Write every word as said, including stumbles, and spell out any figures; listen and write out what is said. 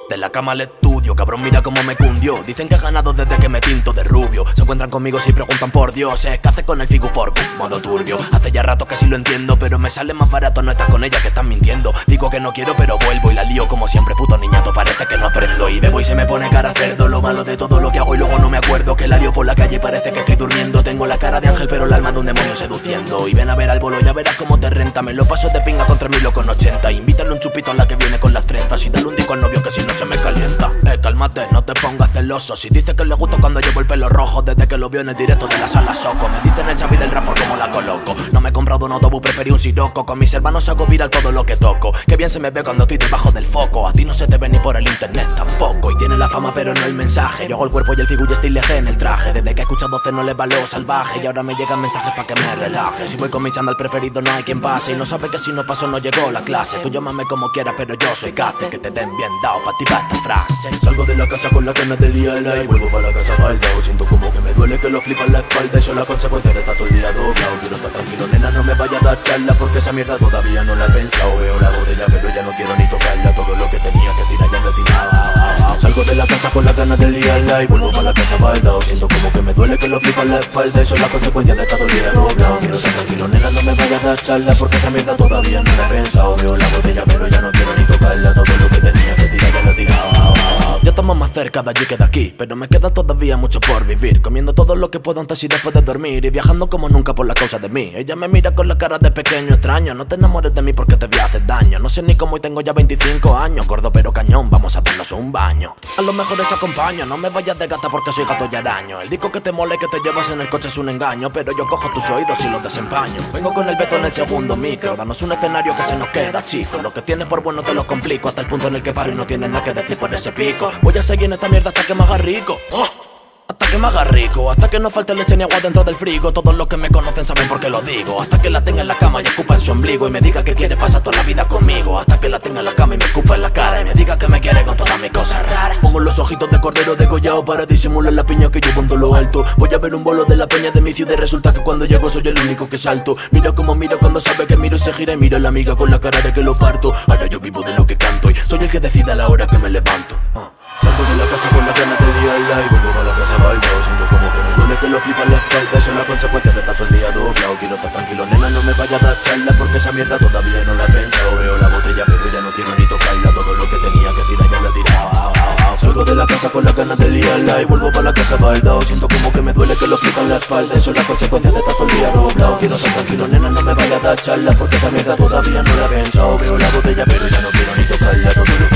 De la cama al estudio, cabrón mira cómo me cundió. Dicen que he ganado desde que me tinto de rubio. Se encuentran conmigo si preguntan por Dios. Es que hace con el figu por modo turbio. Hace ya rato que sí lo entiendo, pero me sale más barato no estar con ella que están mintiendo. Digo que no quiero pero vuelvo y la lío como siempre, puto niñato, parece que no aprendo. Y bebo y se me pone cara cerdo, lo malo de todo lo que hago y luego no me acuerdo. Que la lío por la calle, parece que estoy durmiendo. Tengo la cara de ángel pero el alma de un demonio seduciendo. Y ven a ver al bolo, ya verás cómo te renta. Me lo paso de pinga con tres mil con ochenta. Invítale un chupito a la que viene con las trenzas y dale un disco al novio que si no se me calienta. Eh, cálmate, no te pongas celoso. Si dice que le gusta cuando llevo el pelo rojo, desde que lo vio en el directo de la sala Soco. Me dicen el chavi del rap por cómo la coloco. No me he comprado un autobús, preferí un siroco. Con mis hermanos hago viral todo lo que toco. Que bien se me ve cuando estoy debajo del foco. A ti no se te ve ni por el internet tampoco. Y tiene la fama pero no el mensaje. Yo hago el cuerpo y el figu y estoy lejé en el traje. Desde que he escuchado C no le va lo salvaje. Y ahora me llegan mensajes pa' que me relaje. Si voy con mi chándal preferido no hay quien pase. Y no sabe que si no paso no llegó la clase. Tú llámame como quieras pero yo soy cace. Que te den bien dado pa' activar esta frase. Salgo de la casa con la ganas de liarla y vuelvo para la casa baldao. Siento como que me duele que lo flipa en la espalda. Y son las consecuencias de estar todo el día doblado. Quiero estar tranquilo, nena, no me vaya a dar charla, porque esa mierda todavía no la he pensado. Veo la botella pero ya no quiero ni tocarla. Todo lo que tenía que tirar ya lo he tirado. Salgo de la casa con la ganas de liarla y vuelvo para la casa baldao. Siento como que me duele que lo flipa en la espalda. Y son las consecuencias de estar todo el día doblado. Quiero estar tranquilo, nena, no me vaya a dar charla, porque esa mierda todavía no la he pensado. Veo la botella pero ya no quiero ni tocarla. Todo lo que tenía que tirar ya lo he tirado. Ya estamos más cerca de allí que de aquí, pero me queda todavía mucho por vivir. Comiendo todo lo que puedo antes y después de dormir, y viajando como nunca por la causa de mí. Ella me mira con la cara de pequeño extraño. No te enamores de mí porque te voy a hacer daño. No sé ni cómo y tengo ya veinticinco años. Gordo pero cañón, vamos a darnos un baño. A lo mejor les acompaño, no me vayas de gata porque soy gato y araño. El disco que te mole que te llevas en el coche es un engaño, pero yo cojo tus oídos y los desempaño. Vengo con el Beto en el segundo micro, danos un escenario que se nos queda chico. Lo que tienes por bueno te lo complico, hasta el punto en el que paro y no tienes nada que decir por ese pico. Voy a seguir en esta mierda hasta que me haga rico. ¡Oh! Hasta que me haga rico, hasta que no falte leche ni agua dentro del frigo. Todos los que me conocen saben por qué lo digo. Hasta que la tenga en la cama y escupa en su ombligo y me diga que quiere pasar toda la vida conmigo. Hasta que la tenga en la cama y me escupa en la cara y me diga que me quiere con todas mis cosas raras. Pongo los ojitos de cordero degollado para disimular la piña que llevo en todo lo alto. Voy a ver un bolo de la peña de mi ciudad y resulta que cuando llego soy el único que salto. Mira como mira cuando sabe que miro y se gira y mira a la amiga con la cara de que lo parto. Ahora yo vivo de lo que canto y soy el que decide a la hora que me levanto. uh. Salgo de la casa con la ganas de liarla y vuelvo para la casa baldao. Siento como que me duele que lo flipa en la espalda. Son las consecuencias de estar todo el día doblado. Quiero estar tranquilo, nena, no me vaya a dar charla, porque esa mierda todavía no la he pensado. Veo la botella pero ya no quiero ni tocarla. Todo lo que tenía que tirar ya lo he tirado. Salgo de la casa con la ganas de liarla y vuelvo para la casa baldao. Siento como que me duele que lo flipa en la espalda. Son las consecuencias de estar todo el día doblado. Quiero estar tranquilo, nena, no me vaya a dar charla, porque esa mierda todavía no la he pensado. Veo la botella pero ya no quiero ni tocarla. Todo lo